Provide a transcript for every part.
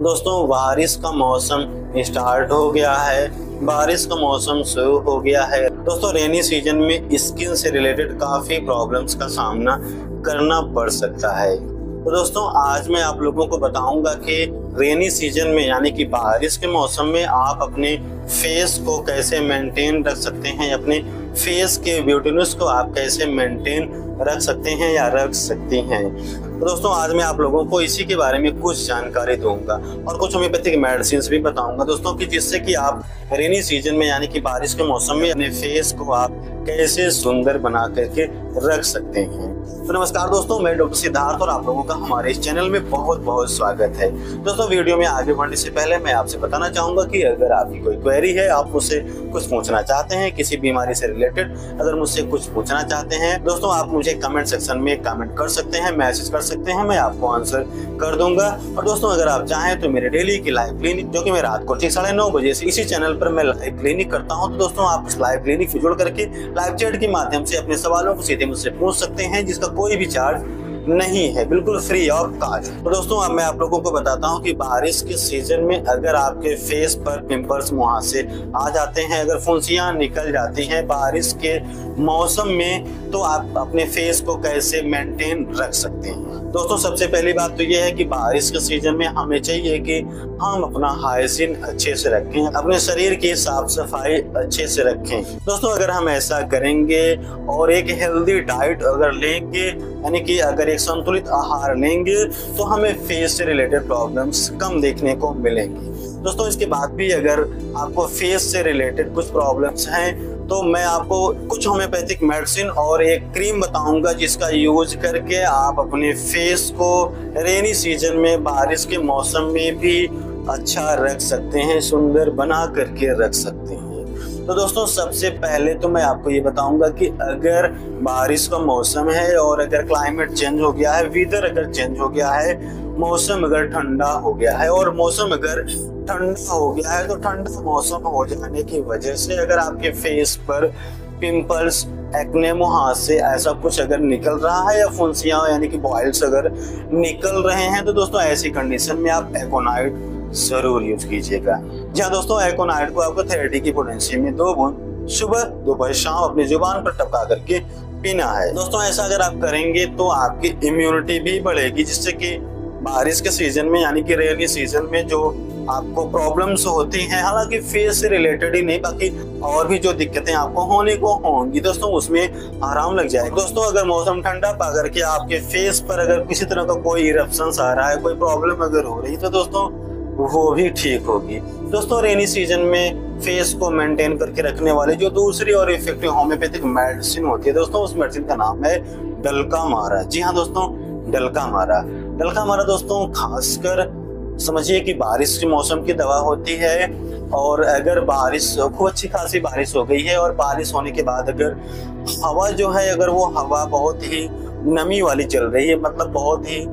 दोस्तों बारिश का मौसम स्टार्ट हो गया है, बारिश का मौसम शुरू हो गया है। दोस्तों रेनी सीजन में स्किन से रिलेटेड काफ़ी प्रॉब्लम्स का सामना करना पड़ सकता है। तो दोस्तों आज मैं आप लोगों को बताऊंगा कि रेनी सीजन में यानी कि बारिश के मौसम में आप अपने फेस को कैसे मेंटेन रख सकते हैं, अपने फेस के ब्यूटीनेस को आप कैसे मेंटेन रख सकते हैं या रख सकती हैं। तो दोस्तों आज मैं आप लोगों को इसी के बारे में कुछ जानकारी दूंगा और कुछ होम्योपैथिक मेडिसिन भी बताऊंगा दोस्तों, कि जिससे कि आप रेनी सीजन में यानी कि बारिश के मौसम में अपने फेस को आप कैसे सुंदर बना करके रख सकते हैं। तो नमस्कार दोस्तों, मैं डॉक्टर सिद्धार्थ और आप लोगों का हमारे इस चैनल में बहुत बहुत स्वागत है। दोस्तों वीडियो में आगे बढ़ने से पहले मैं आपसे बताना चाहूंगा कि अगर आपकी कोई क्वेरी है, आप मुझसे कुछ पूछना चाहते हैं किसी बीमारी से रिलेटेड, अगर मुझसे कुछ पूछना चाहते हैं दोस्तों, आप मुझे कमेंट सेक्शन में कमेंट कर सकते हैं, मैसेज कर सकते हैं, मैं आपको आंसर कर दूंगा। और दोस्तों अगर आप चाहें तो मेरे डेली की लाइव क्लिनिक, जो कि मैं रात को ठीक 9:30 बजे से इसी चैनल पर मैं लाइव क्लिनिक करता हूं, तो दोस्तों आप उस लाइव क्लिनिक से जुड़ करके लाइव चैट के माध्यम से अपने सवालों को सीधे मुझसे पूछ सकते हैं, जिसका कोई भी चार्ज नहीं है, बिल्कुल फ्री ऑफ कॉस्ट। तो दोस्तों अब मैं आप लोगों को बताता हूं कि बारिश के सीजन में अगर आपके फेस पर पिंपल्स मुहासे आ जाते हैं, अगर फुंसियां निकल जाती हैं बारिश के मौसम में, तो आप अपने फेस को कैसे मेंटेन रख सकते हैं। दोस्तों सबसे पहली बात तो यह है कि बारिश के सीजन में हमें चाहिए कि हम अपना हाइजीन अच्छे से रखें, अपने शरीर की साफ सफाई अच्छे से रखें। दोस्तों अगर हम ऐसा करेंगे और एक हेल्दी डाइट अगर लेंगे, यानी कि अगर एक संतुलित आहार लेंगे, तो हमें फेस से रिलेटेड प्रॉब्लम्स कम देखने को मिलेंगी। दोस्तों इसके बाद भी अगर आपको फेस से रिलेटेड कुछ प्रॉब्लम्स हैं, तो मैं आपको कुछ होम्योपैथिक मेडिसिन और एक क्रीम बताऊंगा, जिसका यूज करके आप अपने फेस को रेनी सीजन में बारिश के मौसम में भी अच्छा रख सकते हैं, सुंदर बना करके रख सकते हैं। तो दोस्तों सबसे पहले तो मैं आपको ये बताऊंगा कि अगर बारिश का मौसम है और अगर क्लाइमेट चेंज हो गया है, वेदर अगर चेंज हो गया है, मौसम अगर ठंडा हो गया है, और मौसम अगर ठंडा हो गया है, तो ठंडा मौसम हो जाने की वजह से अगर आपके फेस पर पिंपल्स, एक्ने, मुहासे ऐसा कुछ अगर निकल रहा है, या फुंसियां यानी कि बॉइल्स अगर निकल रहे हैं, तो दोस्तों ऐसी कंडीशन में आप एकोनाइट जरूर यूज कीजिएगा। जहाँ दोस्तों एकोनाइट को आपको 30 की पोटेंशियल में 2 बूंद सुबह दोपहर शाम अपनी जुबान पर टपका करके पीना है। दोस्तों ऐसा अगर आप करेंगे तो आपकी इम्यूनिटी भी बढ़ेगी, जिससे कि बारिश के सीजन में यानी कि रेनी सीजन में जो आपको प्रॉब्लम्स होती हैं, हालांकि फेस से रिलेटेड ही नहीं, बाकी और भी जो दिक्कतें आपको होने को होंगी दोस्तों, उसमें आराम लग जाएगा। दोस्तों अगर मौसम ठंडा पा करके आपके फेस पर अगर किसी तरह का कोई इरप्शंस आ रहा है, कोई प्रॉब्लम अगर हो रही है, तो दोस्तों वो भी ठीक होगी। दोस्तों रेनी सीजन में फेस को मेंटेन करके रखने वाले जो दूसरी और इफेक्टिव होम्योपैथिक मेडिसिन होती है दोस्तों, उस मेडिसिन का नाम है डलकामारा। जी हाँ दोस्तों, डलकामारा दोस्तों खासकर समझिए कि बारिश के मौसम की दवा होती है। और अगर बारिश खूब अच्छी खासी बारिश हो गई है, और बारिश होने के बाद अगर हवा जो है, अगर वो हवा बहुत ही नमी वाली चल रही है, मतलब बहुत ही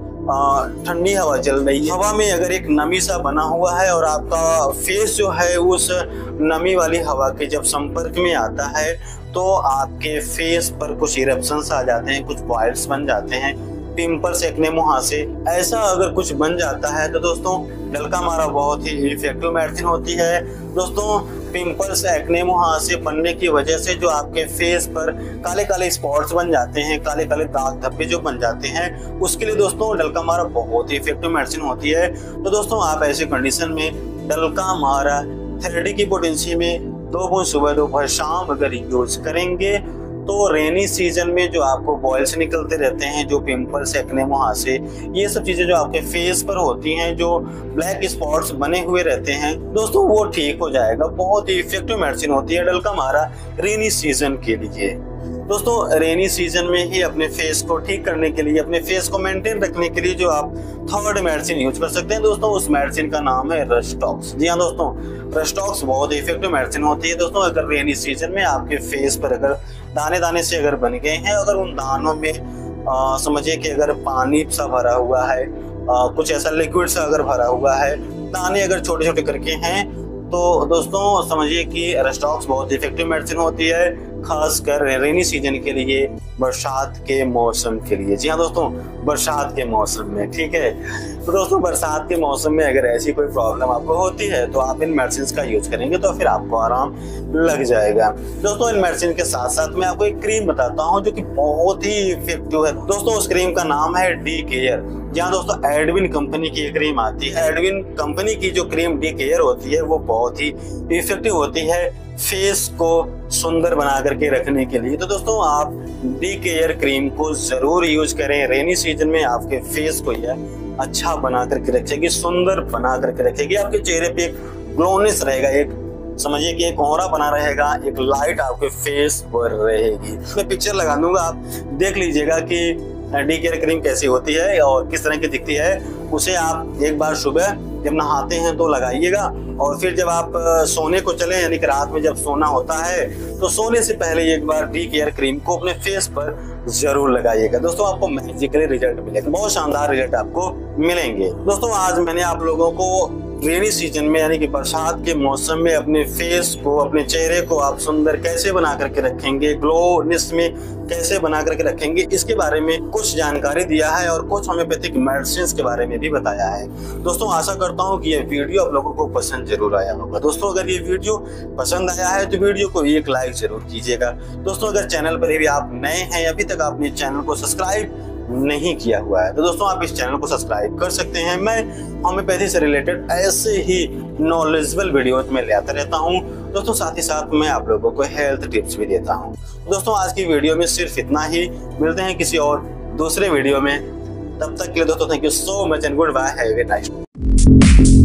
ठंडी हवा चल रही है, हवा में अगर एक नमी सा बना हुआ है और आपका फेस जो है उस नमी वाली हवा के जब संपर्क में आता है, तो आपके फेस पर कुछ इरप्शंस आ जाते हैं, कुछ बॉइल्स बन जाते हैं, पिंपल्स, एक्ने, मुहासे ऐसा अगर कुछ बन जाता है, तो दोस्तों डलकामारा बहुत ही इफेक्टिव मेडिसिन होती है। दोस्तों पिंपल्स, एक्ने, मुहासे बनने की वजह से जो आपके फेस पर काले काले स्पॉट्स बन जाते हैं, काले काले दाग धब्बे जो बन जाते हैं, उसके लिए दोस्तों डलकामारा बहुत ही इफेक्टिव मेडिसिन होती है। तो दोस्तों आप ऐसे कंडीशन में डलकामारा 30 की पोटेंशियल में 2 बूंद सुबह दोपहर शाम अगर यूज करेंगे, तो रेनी सीजन में जो आपको बॉइल्स निकलते रहते हैं, जो पिंपल्स, एक्ने, मुहासे, ये सब चीजें जो आपके फेस पर होती हैं, जो ब्लैक स्पॉट्स बने हुए रहते हैं दोस्तों, वो ठीक हो जाएगा। बहुत ही इफेक्टिव मेडिसिन होती है डलकामारा रेनी सीजन के लिए। दोस्तों रेनी सीजन में ही अपने फेस को ठीक करने के लिए, अपने फेस को मेंटेन रखने के लिए जो आप थर्ड मेडिसिन यूज कर सकते हैं दोस्तों, उस मेडिसिन का नाम है रस्टॉक्स। जी हाँ दोस्तों, रस्टॉक्स बहुत इफेक्टिव मेडिसिन होती है दोस्तों। अगर रेनी सीजन में आपके फेस पर अगर दाने दाने से अगर बन गए हैं, अगर उन दानों में समझिए कि अगर पानी सा भरा हुआ है, कुछ ऐसा लिक्विड सा अगर भरा हुआ है, दाने अगर छोटे छोटे करके हैं, तो दोस्तों समझिए कि रस्टॉक्स बहुत इफेक्टिव मेडिसिन होती है, खासकर रेनी सीजन के लिए, बरसात के मौसम के लिए। जी हाँ दोस्तों, बरसात के मौसम में, ठीक है। तो दोस्तों बरसात के मौसम में अगर ऐसी कोई प्रॉब्लम आपको होती है तो आप इन मेडिसिन का यूज करेंगे तो फिर आपको आराम लग जाएगा। दोस्तों इन मेडिसिन के साथ साथ मैं आपको एक क्रीम बताता हूँ जो कि बहुत ही इफेक्टिव है। दोस्तों उस क्रीम का नाम है डी केयर। जहाँ दोस्तों एडविन कंपनी की क्रीम आती है। एडविन कंपनी की जो क्रीम डी केयर होती है वो बहुत ही इफेक्टिव होती है फेस को सुंदर बना करके रखने के लिए। तो दोस्तों आप डी केयर क्रीम को जरूर यूज करें। रेनी सीजन में आपके फेस को यह अच्छा बना करके रखेगी, सुंदर बना करके रखेगी। आपके चेहरे पे एक ग्लोनेस रहेगा, एक समझिए कि एक ऑरा बना रहेगा, एक लाइट आपके फेस पर रहेगी। मैं पिक्चर लगा दूंगा, आप देख लीजिएगा कि डी केयर क्रीम कैसी होती है और किस तरह की दिखती है। उसे आप एक बार सुबह जब नहाते हैं तो लगाइएगा और फिर जब आप सोने को चले यानी कि रात में जब सोना होता है तो सोने से पहले एक बार डी केयर क्रीम को अपने फेस पर जरूर लगाइएगा। दोस्तों आपको मैजिकली रिजल्ट मिलेगा, बहुत शानदार रिजल्ट आपको मिलेंगे। दोस्तों आज मैंने आप लोगों को रेनी सीजन में यानी कि बरसात के मौसम में अपने फेस को, अपने चेहरे को आप सुंदर कैसे बना करके रखेंगे, ग्लोनेस में कैसे बना करके रखेंगे, इसके बारे में कुछ जानकारी दिया है और कुछ होम्योपैथिक मेडिसिन के बारे में भी बताया है। दोस्तों आशा करता हूँ कि यह वीडियो आप लोगों को पसंद जरूर आया होगा। दोस्तों अगर ये वीडियो पसंद आया है तो वीडियो को एक लाइक जरूर कीजिएगा। दोस्तों अगर चैनल पर भी आप नए हैं, अभी तक आपने चैनल को सब्सक्राइब नहीं किया हुआ है तो दोस्तों आप इस चैनल को सब्सक्राइब कर सकते हैं। मैं होम्योपैथी से रिलेटेड ऐसे ही नॉलेजेबल वीडियोस में ले आता रहता हूं दोस्तों। साथ ही साथ मैं आप लोगों को हेल्थ टिप्स भी देता हूं। दोस्तों आज की वीडियो में सिर्फ इतना ही, मिलते हैं किसी और दूसरे वीडियो में। तब तक के लिए दोस्तों thank you so much and good bye, have a nice day.